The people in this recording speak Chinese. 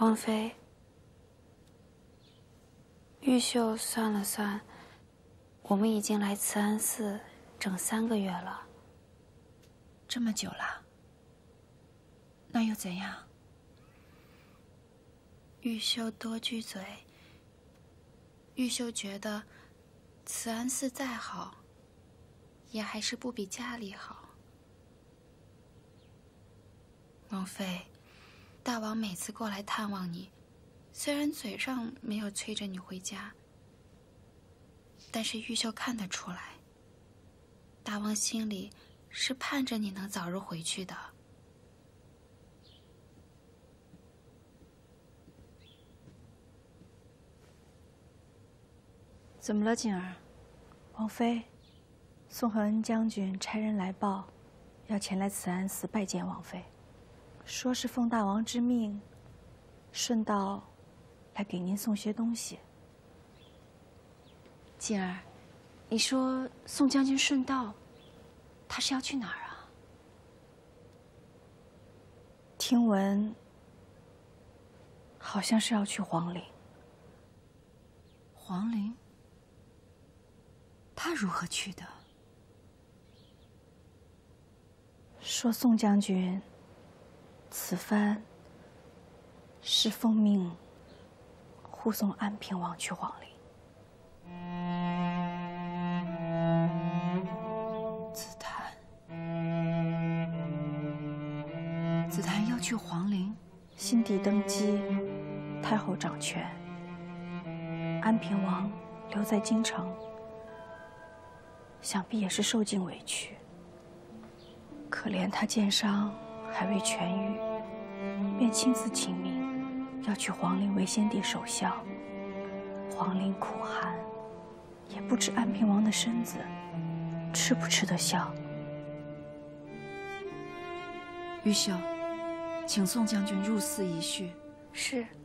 王妃，玉秀算了算，我们已经来慈安寺整3个月了。 这么久了，那又怎样？ 玉秀多句嘴。玉秀觉得，慈安寺再好，也还是不比家里好。王妃，大王每次过来探望你，虽然嘴上没有催着你回家，但是玉秀看得出来，大王心里是盼着你能早日回去的。 怎么了，景儿？王妃，宋和恩将军差人来报，要前来慈安寺拜见王妃，说是奉大王之命，顺道来给您送些东西。 静儿，你说宋将军顺道，他是要去哪儿啊？ 听闻好像是要去皇陵。 皇陵？他如何去的？ 说宋将军此番是奉命护送安平王去皇陵。 紫檀要去皇陵？ 新帝登基，太后掌权，安平王留在京城，想必也是受尽委屈。可怜他剑伤还未痊愈，便亲自请命要去皇陵为先帝守孝。皇陵苦寒，也不知安平王的身子吃不吃得消。 玉秀，请宋将军入寺一叙。 是。